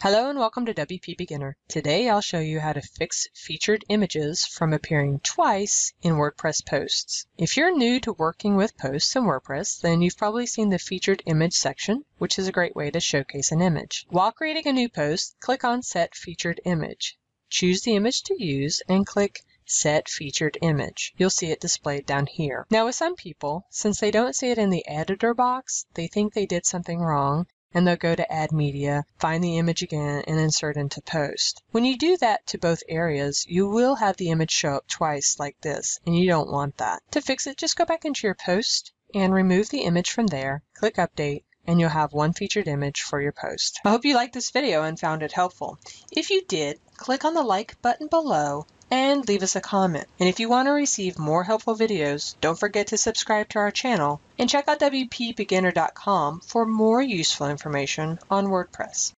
Hello and welcome to WP Beginner. Today I'll show you how to fix featured images from appearing twice in WordPress posts. If you're new to working with posts in WordPress, then you've probably seen the featured image section, which is a great way to showcase an image. While creating a new post, click on Set Featured Image. Choose the image to use and click Set Featured Image. You'll see it displayed down here. Now with some people, since they don't see it in the editor box, they think they did something wrong and they'll go to Add Media, find the image again, and insert into Post. When you do that to both areas, you will have the image show up twice like this, and you don't want that. To fix it, just go back into your post and remove the image from there, click Update, and you'll have one featured image for your post. I hope you liked this video and found it helpful. If you did, click on the like button below and leave us a comment. And if you want to receive more helpful videos, don't forget to subscribe to our channel and check out WPBeginner.com for more useful information on WordPress.